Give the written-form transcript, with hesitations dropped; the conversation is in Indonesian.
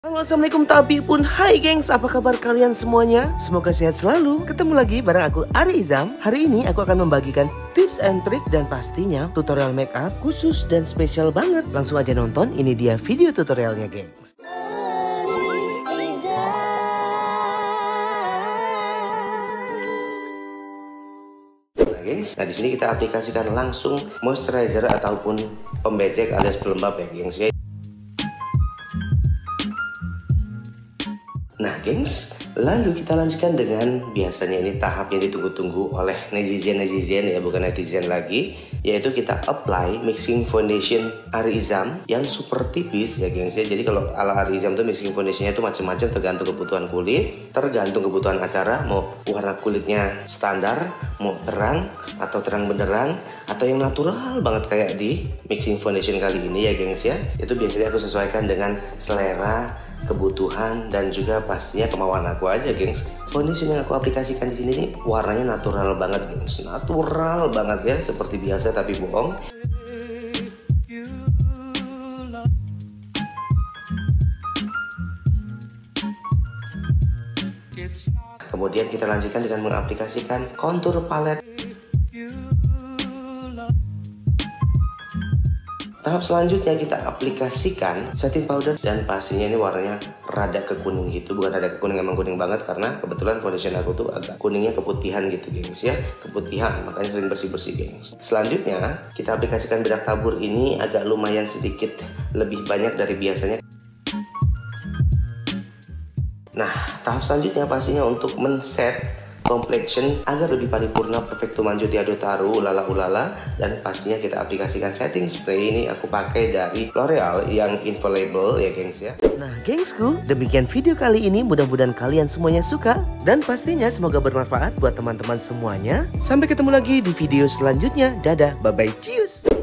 Halo, assalamualaikum, tapi pun hai gengs, apa kabar kalian semuanya? Semoga sehat selalu. Ketemu lagi bareng aku Ari Izam. Hari ini aku akan membagikan tips and trick dan pastinya tutorial make up khusus dan spesial banget. Langsung aja nonton, ini dia video tutorialnya gengs. Nah, di sini kita aplikasikan langsung moisturizer ataupun pembejek alias pelembab ya gengs ya. Nah gengs, lalu kita lanjutkan dengan biasanya ini tahap yang ditunggu-tunggu oleh netizen ya, bukan netizen lagi, yaitu kita apply mixing foundation Ari Izam yang super tipis ya gengs ya. Jadi kalau ala Ari Izam tuh mixing foundationnya tuh macam-macam tergantung kebutuhan kulit, tergantung kebutuhan acara, mau warna kulitnya standar, mau terang atau terang benderang, atau yang natural banget kayak di mixing foundation kali ini ya gengs ya. Itu biasanya aku sesuaikan dengan selera, kebutuhan, dan juga pastinya kemauan aku aja gengs. Foundation yang aku aplikasikan di sini nih warnanya natural banget gengs, natural banget ya, seperti biasa tapi bohong. Kemudian kita lanjutkan dengan mengaplikasikan contour palette. Tahap selanjutnya kita aplikasikan setting powder, dan pastinya ini warnanya rada ke kuning gitu, bukan rada ke kuning, emang kuning banget karena kebetulan foundation aku tuh agak kuningnya keputihan gitu gengs ya, keputihan, makanya sering bersih-bersih gengs. Selanjutnya kita aplikasikan bedak tabur, ini agak lumayan sedikit lebih banyak dari biasanya. Nah, tahap selanjutnya pastinya untuk men-set complexion agar lebih paripurna, perfecto manjo tiado taru, ulala, dan pastinya kita aplikasikan setting spray. Ini aku pakai dari L'Oreal yang infallible ya gengs ya. Nah gengsku, demikian video kali ini, mudah-mudahan kalian semuanya suka dan pastinya semoga bermanfaat buat teman-teman semuanya. Sampai ketemu lagi di video selanjutnya. Dadah, bye bye, cius.